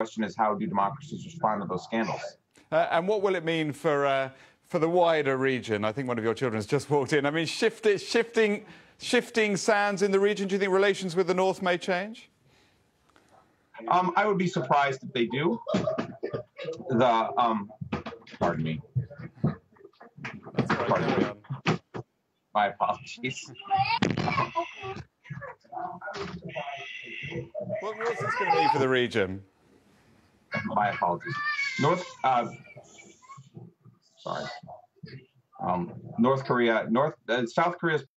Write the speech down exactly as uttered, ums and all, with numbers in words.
question is, how do democracies respond to those scandals? Uh, and what will it mean for uh, for the wider region? I think one of your children has just walked in. I mean, shift, shifting, shifting sands in the region. Do you think relations with the North may change? Um, I would be surprised if they do. The um, pardon me. That's all right, Pardon me. on. My apologies. What, what's this going to mean for the region? My apologies. North, uh, sorry. Um, North Korea, North, uh, South Korea's